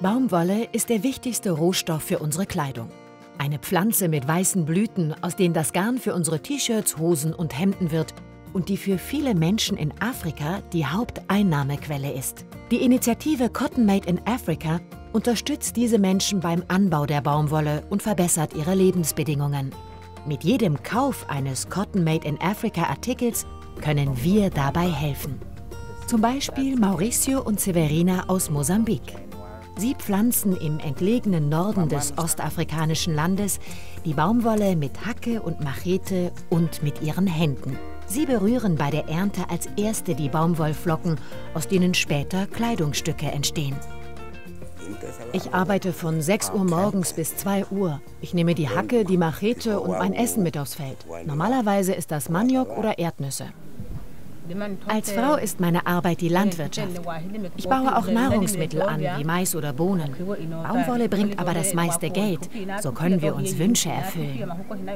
Baumwolle ist der wichtigste Rohstoff für unsere Kleidung. Eine Pflanze mit weißen Blüten, aus denen das Garn für unsere T-Shirts, Hosen und Hemden wird und die für viele Menschen in Afrika die Haupteinnahmequelle ist. Die Initiative Cotton Made in Africa unterstützt diese Menschen beim Anbau der Baumwolle und verbessert ihre Lebensbedingungen. Mit jedem Kauf eines Cotton Made in Africa Artikels können wir dabei helfen. Zum Beispiel Mauricio und Severina aus Mosambik. Sie pflanzen im entlegenen Norden des ostafrikanischen Landes die Baumwolle mit Hacke und Machete und mit ihren Händen. Sie berühren bei der Ernte als Erste die Baumwollflocken, aus denen später Kleidungsstücke entstehen. Ich arbeite von 6 Uhr morgens bis 2 Uhr. Ich nehme die Hacke, die Machete und mein Essen mit aufs Feld. Normalerweise ist das Maniok oder Erdnüsse. Als Frau ist meine Arbeit die Landwirtschaft. Ich baue auch Nahrungsmittel an, wie Mais oder Bohnen. Baumwolle bringt aber das meiste Geld. So können wir uns Wünsche erfüllen.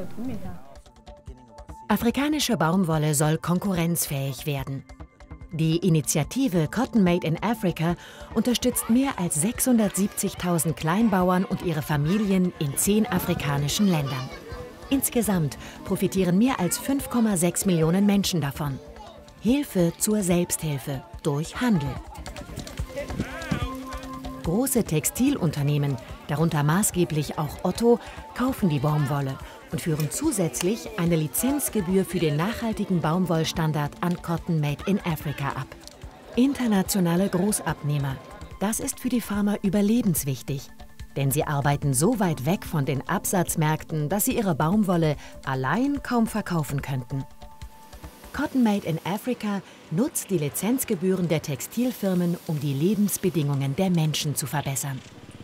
Afrikanische Baumwolle soll konkurrenzfähig werden. Die Initiative Cotton Made in Africa unterstützt mehr als 670.000 Kleinbauern und ihre Familien in 10 afrikanischen Ländern. Insgesamt profitieren mehr als 5,6 Millionen Menschen davon. Hilfe zur Selbsthilfe durch Handel. Große Textilunternehmen, darunter maßgeblich auch Otto, kaufen die Baumwolle und führen zusätzlich eine Lizenzgebühr für den nachhaltigen Baumwollstandard an Cotton Made in Africa ab. Internationale Großabnehmer. Das ist für die Farmer überlebenswichtig, denn sie arbeiten so weit weg von den Absatzmärkten, dass sie ihre Baumwolle allein kaum verkaufen könnten. Cotton Made in Africa nutzt die Lizenzgebühren der Textilfirmen, um die Lebensbedingungen der Menschen zu verbessern.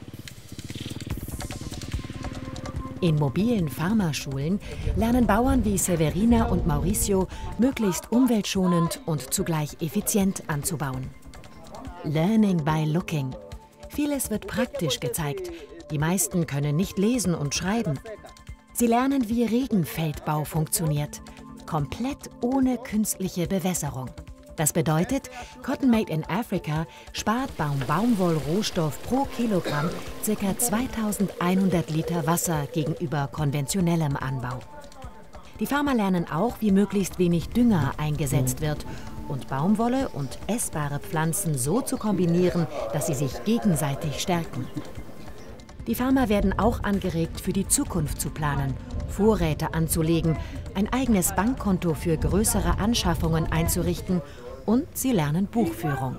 In mobilen Farmerschulen lernen Bauern wie Severina und Mauricio möglichst umweltschonend und zugleich effizient anzubauen. Learning by looking. Vieles wird praktisch gezeigt. Die meisten können nicht lesen und schreiben. Sie lernen, wie Regenfeldbau funktioniert. Komplett ohne künstliche Bewässerung. Das bedeutet, Cotton Made in Africa spart beim Baumwollrohstoff pro Kilogramm ca. 2100 Liter Wasser gegenüber konventionellem Anbau. Die Farmer lernen auch, wie möglichst wenig Dünger eingesetzt wird und Baumwolle und essbare Pflanzen so zu kombinieren, dass sie sich gegenseitig stärken. Die Farmer werden auch angeregt, für die Zukunft zu planen, Vorräte anzulegen, ein eigenes Bankkonto für größere Anschaffungen einzurichten und sie lernen Buchführung.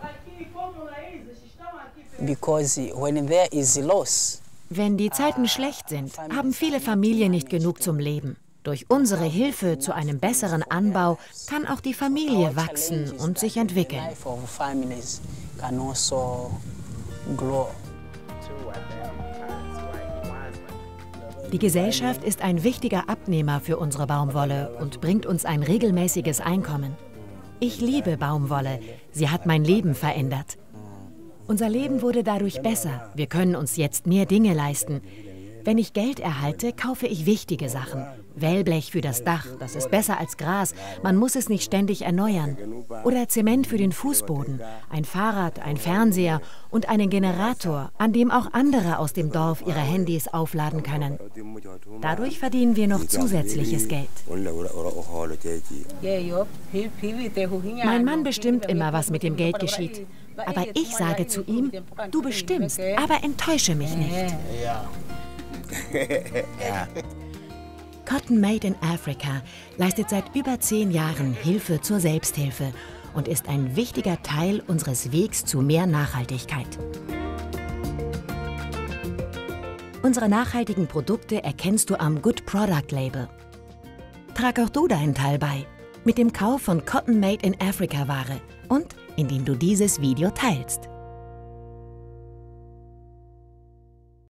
Wenn die Zeiten schlecht sind, haben viele Familien nicht genug zum Leben. Durch unsere Hilfe zu einem besseren Anbau kann auch die Familie wachsen und sich entwickeln. Die Gesellschaft ist ein wichtiger Abnehmer für unsere Baumwolle und bringt uns ein regelmäßiges Einkommen. Ich liebe Baumwolle. Sie hat mein Leben verändert. Unser Leben wurde dadurch besser. Wir können uns jetzt mehr Dinge leisten. Wenn ich Geld erhalte, kaufe ich wichtige Sachen. Wellblech für das Dach, das ist besser als Gras. Man muss es nicht ständig erneuern. Oder Zement für den Fußboden, ein Fahrrad, ein Fernseher und einen Generator, an dem auch andere aus dem Dorf ihre Handys aufladen können. Dadurch verdienen wir noch zusätzliches Geld. Mein Mann bestimmt immer, was mit dem Geld geschieht. Aber ich sage zu ihm, du bestimmst, aber enttäusche mich nicht. Cotton Made in Africa leistet seit über 10 Jahren Hilfe zur Selbsthilfe und ist ein wichtiger Teil unseres Wegs zu mehr Nachhaltigkeit. Unsere nachhaltigen Produkte erkennst du am Good Product Label. Trag auch du deinen Teil bei, mit dem Kauf von Cotton Made in Africa Ware und indem du dieses Video teilst.